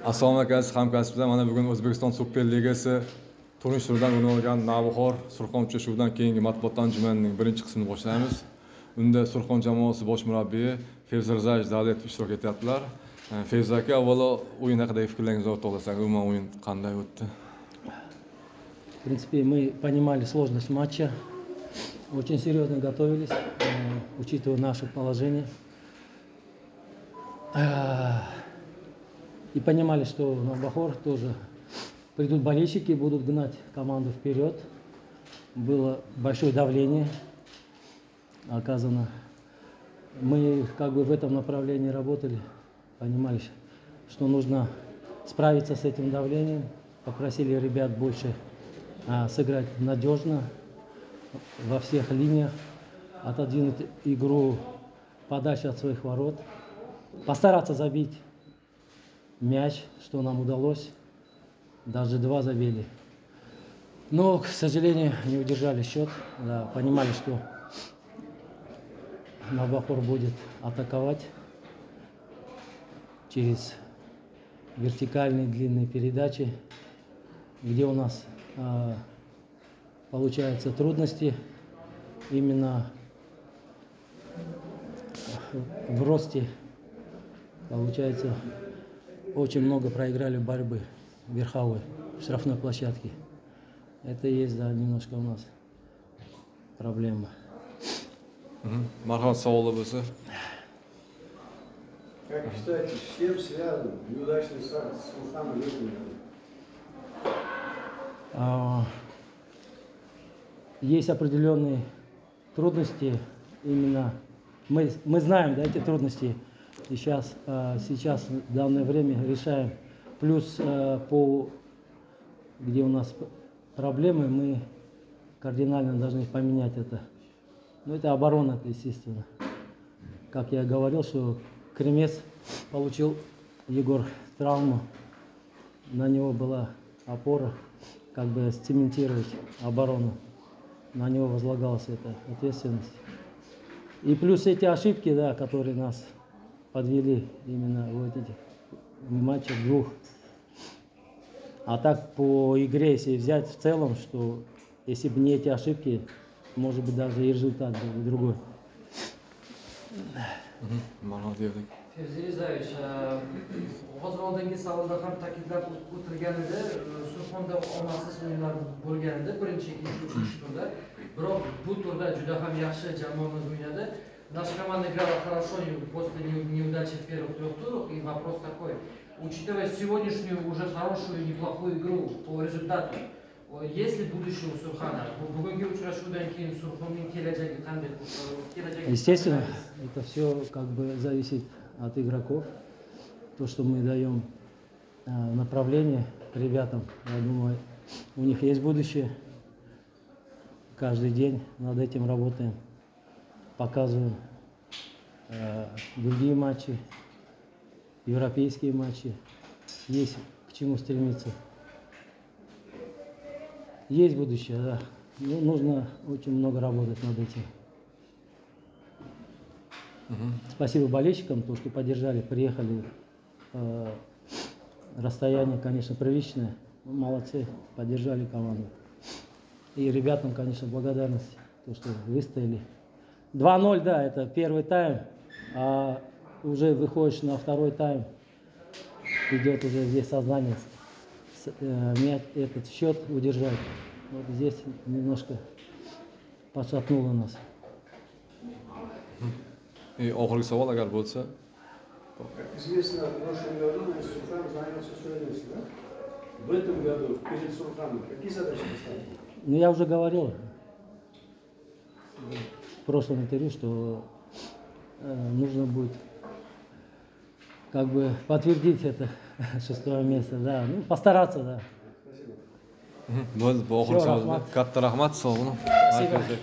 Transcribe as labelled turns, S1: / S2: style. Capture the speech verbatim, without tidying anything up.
S1: Assalomu alaykum aziz hamkasblar. Mana bugun O'zbekiston Super Ligasi turnish turidan o'rin olgan Navbahor Surxon uchrashuvidan keyingi matbuot anjumanining birinchi qismini boshlaymiz. Unda Surxon jamoasi bosh murabbiyi Fevzirizayevich Davletov ishtirok etyaptilar. Fevzi aka, avvalo o'yin haqidagi fikrlaringizni o'rtoqlasangiz, umuman o'yin qanday o'tdi?
S2: В принципе, мы понимали сложность матча, очень серьезно готовились, учитывая наше положение. И понимали, что Навбахор тоже придут болельщики, будут гнать команду вперед. Было большое давление оказано. Мы как бы в этом направлении работали, понимали, что нужно справиться с этим давлением. Попросили ребят больше а, сыграть надежно во всех линиях, отодвинуть игру подальше от своих ворот, постараться забить мяч, что нам удалось, даже два забили. Но, к сожалению, не удержали счет, да, понимали, что Навбахор будет атаковать через вертикальные длинные передачи, где у нас э, получаются трудности именно в росте. Получается, очень много проиграли борьбы верховой, в штрафной площадке. Это и есть, да, немножко у нас проблема.
S1: Мархат Саулов.
S3: Как считаете, с чем связан неудачный старт Сурхана в этом году?
S2: Есть определенные трудности, именно мы, мы знаем, да, эти трудности, и сейчас, сейчас в данное время решаем. Плюс по, где у нас проблемы, мы кардинально должны поменять это. Ну, это оборона, естественно. Как я говорил, что Кремец получил, Егор, травму, на него была опора, как бы сцементировать оборону. На него возлагалась эта ответственность. И плюс эти ошибки, да, которые нас подвели именно в этих матчах двух. А так по игре, если взять в целом, что если бы не эти ошибки, может быть, даже и результат был другой.
S4: Fevzirizayevich, hozir oldingi savolda ham ta'kidlab o'tirgan edi, Surxonda omadsiz o'yinlar bo'lgan edi, birinchi, ikkinchi, uchinchi turda. Biroq bu turda juda ham yaxshi jamoamiz o'ynadi. Наша команда играла хорошо после неудачи в первых трех турах. И вопрос такой: учитывая сегодняшнюю уже хорошую, неплохую игру по результату, есть ли будущее у Сурхана?
S2: Естественно, это все как бы зависит от игроков. То, что мы даем направление ребятам, я думаю, у них есть будущее. Каждый день над этим работаем, показываем э, другие матчи, европейские матчи. Есть к чему стремиться. Есть будущее, да. Ну, нужно очень много работать над этим. Угу. Спасибо болельщикам, то, что поддержали, приехали. Э, расстояние, конечно, приличное. Молодцы, поддержали команду. И ребятам, конечно, благодарность, то, что выстояли. два ноль, да, это первый тайм, а уже выходишь на второй тайм, идет уже здесь сознание, э, этот счет удержать. Вот здесь немножко пошатнуло нас.
S1: И oxirgi savol agar bo'lsa.
S3: Как известно, в прошлом году Сурхан занялся своей местью, да? В этом году перед Сурханом какие задачи поставили?
S2: Ну, я уже говорил в прошлом интервью, что э, нужно будет как бы подтвердить это шестое место, да, ну, постараться, да.
S1: Bo'ldi, bu oxirgi savol. Katta rahmat, sog' bo'ling.